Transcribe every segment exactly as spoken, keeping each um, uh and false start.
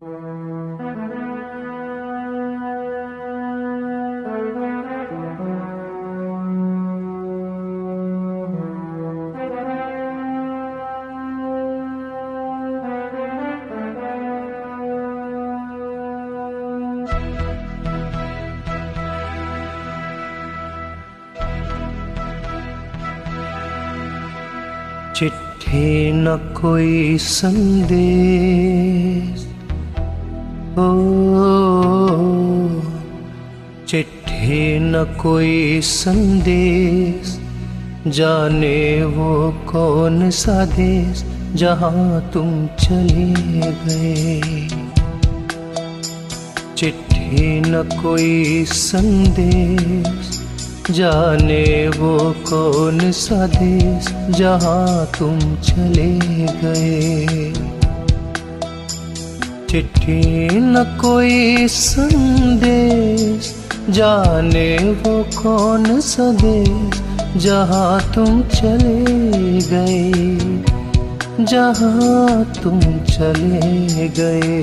चिट्ठी न कोई संदेश, ओ चिट्ठी न कोई संदेश, जाने वो कौन सा देश जहाँ तुम चले गए। चिट्ठी न कोई संदेश, जाने वो कौन सा देश जहाँ तुम चले गए। चिट्ठी न कोई संदेश, जाने वो कौन सा देश जहाँ तुम चले गए, जहाँ तुम चले गए।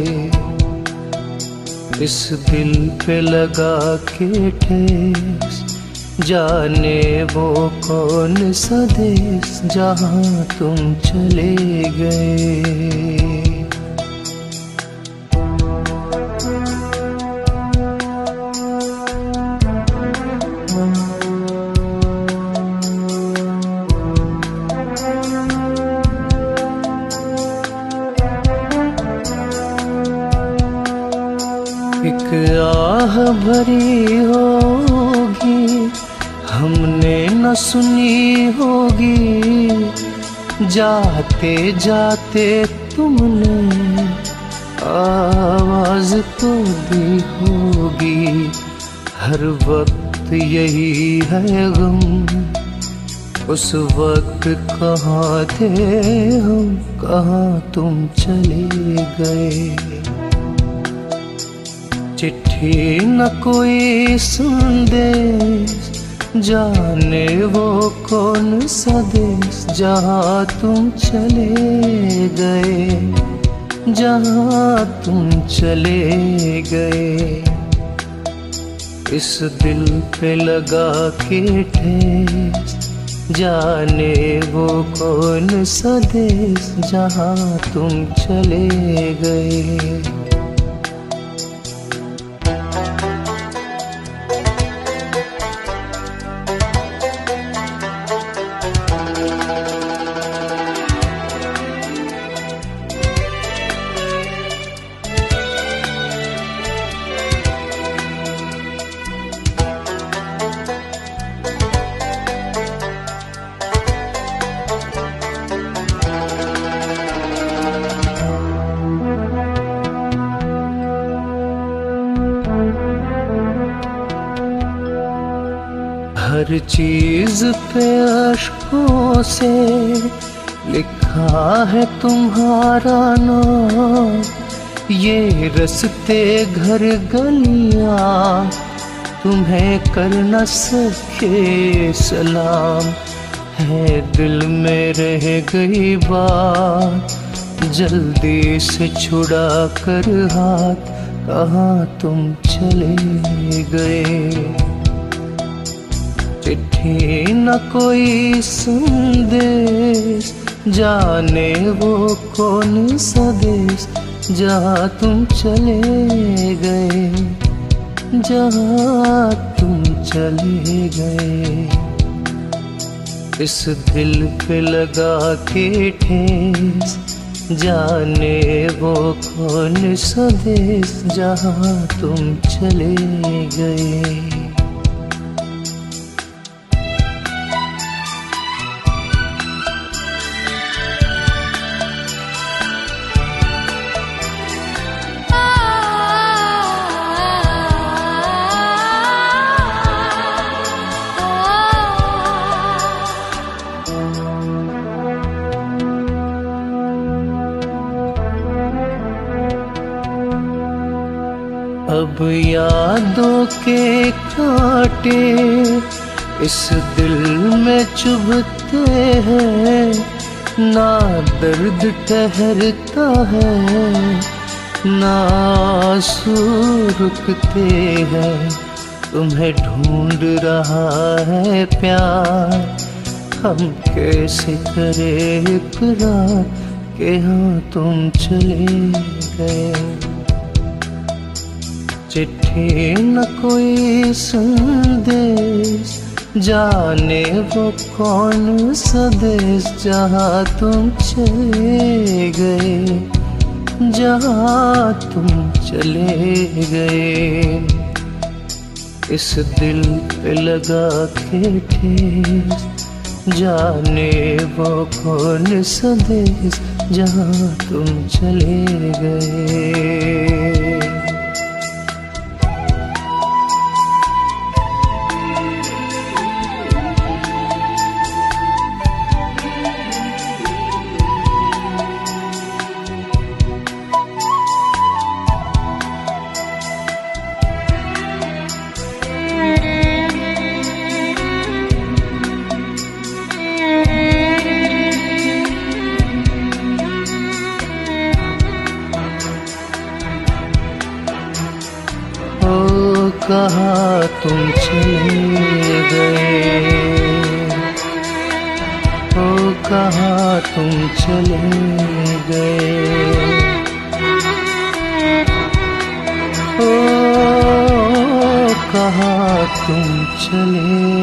इस दिल पे लगा के ठेस, जाने वो कौन सा देश जहाँ तुम चले गए। एक आह भरी होगी, हमने न सुनी होगी, जाते जाते तुमने आवाज तो दी होगी। हर वक्त यही है गम, उस वक्त कहाँ थे हम, कहाँ तुम चले गए। चिट्ठी न कोई संदेश, जाने वो कौन सा देश जहाँ तुम चले गए, जहाँ तुम चले गए। इस दिल पे लगा के ठेस, जाने वो कौन सा देश जहाँ तुम चले गए। हर चीज पे अश्कों से लिखा है तुम्हारा नाम, ये रस्ते घर गलियां तुम्हें कर न सके सलाम। है दिल में रह गई बात, जल्दी से छुड़ा कर हाथ, कहाँ तुम चले गए। चिट्ठी न कोई संदेश, जाने वो कौन सा देश जहाँ तुम चले गए, जहाँ तुम चले गए। इस दिल पे लगा के ठेस, जाने वो कौन सा देश जहाँ तुम चले गए। अब यादों के कांटे इस दिल में चुभते हैं, ना दर्द ठहरता है, ना आंसू रुकते हैं, तुम्हें ढूंढ रहा है प्यार। हम कैसे करे इकरार कि हाँ तुम चले गए। चिट्ठी न कोई संदेश, जाने वो कौन सा देश जहाँ तुम चले गए, जहाँ तुम चले गए। इस दिल पे लगा के ठेस, जाने वो कौन सा देश जहाँ तुम चले गए। कहाँ तुम चले गए, ओ कहाँ तुम चले गए, ओ कहाँ तुम चले